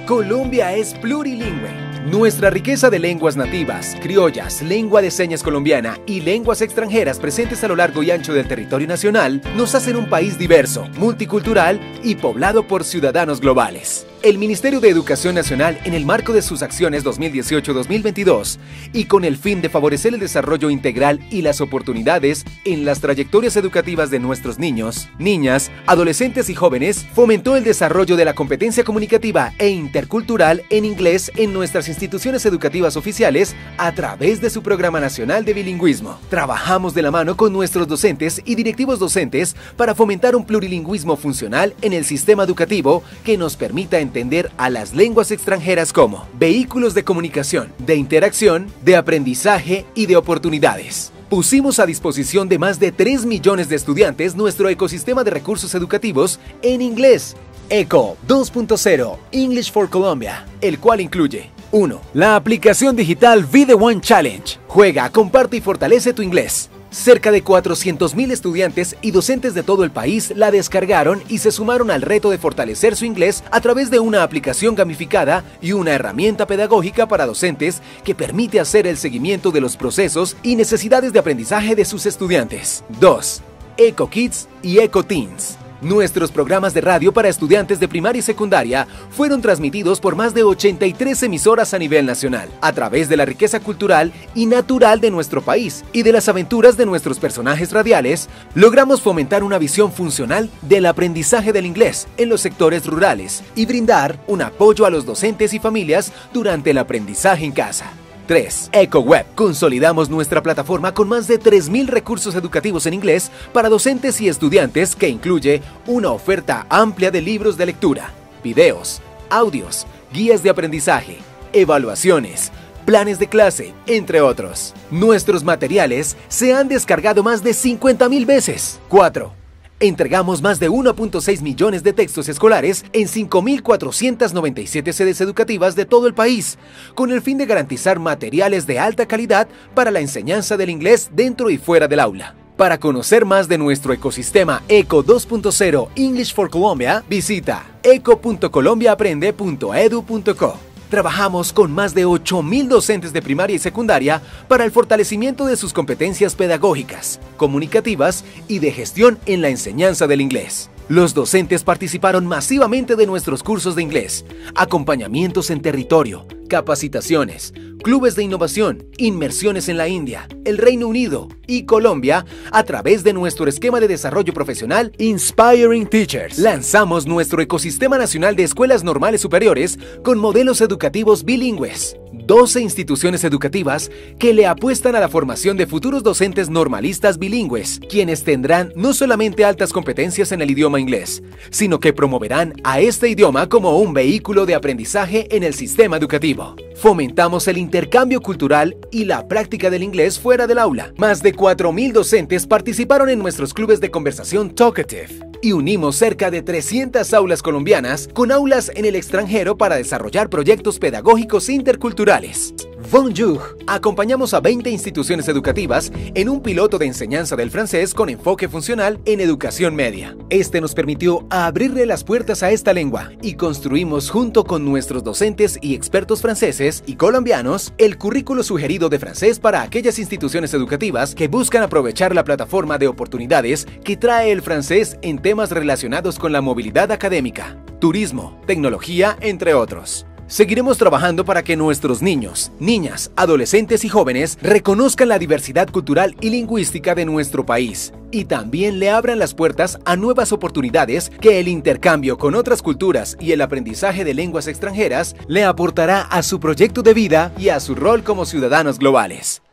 Colombia es plurilingüe. Nuestra riqueza de lenguas nativas, criollas, lengua de señas colombiana y lenguas extranjeras presentes a lo largo y ancho del territorio nacional nos hacen un país diverso, multicultural y poblado por ciudadanos globales. El Ministerio de Educación Nacional, en el marco de sus acciones 2018-2022 y con el fin de favorecer el desarrollo integral y las oportunidades en las trayectorias educativas de nuestros niños, niñas, adolescentes y jóvenes, fomentó el desarrollo de la competencia comunicativa e intercultural en inglés en nuestras instituciones educativas oficiales a través de su Programa Nacional de Bilingüismo. Trabajamos de la mano con nuestros docentes y directivos docentes para fomentar un plurilingüismo funcional en el sistema educativo que nos permita entender a las lenguas extranjeras como vehículos de comunicación, de interacción, de aprendizaje y de oportunidades. Pusimos a disposición de más de 3 millones de estudiantes nuestro ecosistema de recursos educativos en inglés. ECO 2.0 English for Colombia, el cual incluye 1. La aplicación digital Be The One Challenge. Juega, comparte y fortalece tu inglés. Cerca de 400,000 estudiantes y docentes de todo el país la descargaron y se sumaron al reto de fortalecer su inglés a través de una aplicación gamificada y una herramienta pedagógica para docentes que permite hacer el seguimiento de los procesos y necesidades de aprendizaje de sus estudiantes. 2. Eco Kids y Eco Teens. Nuestros programas de radio para estudiantes de primaria y secundaria fueron transmitidos por más de 83 emisoras a nivel nacional, a través de la riqueza cultural y natural de nuestro país y de las aventuras de nuestros personajes radiales. Logramos fomentar una visión funcional del aprendizaje del inglés en los sectores rurales y brindar un apoyo a los docentes y familias durante el aprendizaje en casa. 3. EcoWeb. Consolidamos nuestra plataforma con más de 3,000 recursos educativos en inglés para docentes y estudiantes que incluye una oferta amplia de libros de lectura, videos, audios, guías de aprendizaje, evaluaciones, planes de clase, entre otros. Nuestros materiales se han descargado más de 50,000 veces. 4. Entregamos más de 1.6 millones de textos escolares en 5.497 sedes educativas de todo el país, con el fin de garantizar materiales de alta calidad para la enseñanza del inglés dentro y fuera del aula. Para conocer más de nuestro ecosistema ECO 2.0 English for Colombia, visita eco.colombiaaprende.edu.co. Trabajamos con más de 8,000 docentes de primaria y secundaria para el fortalecimiento de sus competencias pedagógicas, comunicativas y de gestión en la enseñanza del inglés. Los docentes participaron masivamente de nuestros cursos de inglés, acompañamientos en territorio, capacitaciones, clubes de innovación, inmersiones en la India, el Reino Unido y Colombia a través de nuestro esquema de desarrollo profesional Inspiring Teachers. Lanzamos nuestro ecosistema nacional de escuelas normales superiores con modelos educativos bilingües. 12 instituciones educativas que le apuestan a la formación de futuros docentes normalistas bilingües, quienes tendrán no solamente altas competencias en el idioma inglés, sino que promoverán a este idioma como un vehículo de aprendizaje en el sistema educativo. Fomentamos el intercambio cultural y la práctica del inglés fuera del aula. Más de 4,000 docentes participaron en nuestros clubes de conversación Talkative y unimos cerca de 300 aulas colombianas con aulas en el extranjero para desarrollar proyectos pedagógicos interculturales. Bonjour. Acompañamos a 20 instituciones educativas en un piloto de enseñanza del francés con enfoque funcional en educación media. Este nos permitió abrirle las puertas a esta lengua y construimos junto con nuestros docentes y expertos franceses y colombianos el currículo sugerido de francés para aquellas instituciones educativas que buscan aprovechar la plataforma de oportunidades que trae el francés en temas relacionados con la movilidad académica, turismo, tecnología, entre otros. Seguiremos trabajando para que nuestros niños, niñas, adolescentes y jóvenes reconozcan la diversidad cultural y lingüística de nuestro país y también le abran las puertas a nuevas oportunidades que el intercambio con otras culturas y el aprendizaje de lenguas extranjeras le aportará a su proyecto de vida y a su rol como ciudadanos globales.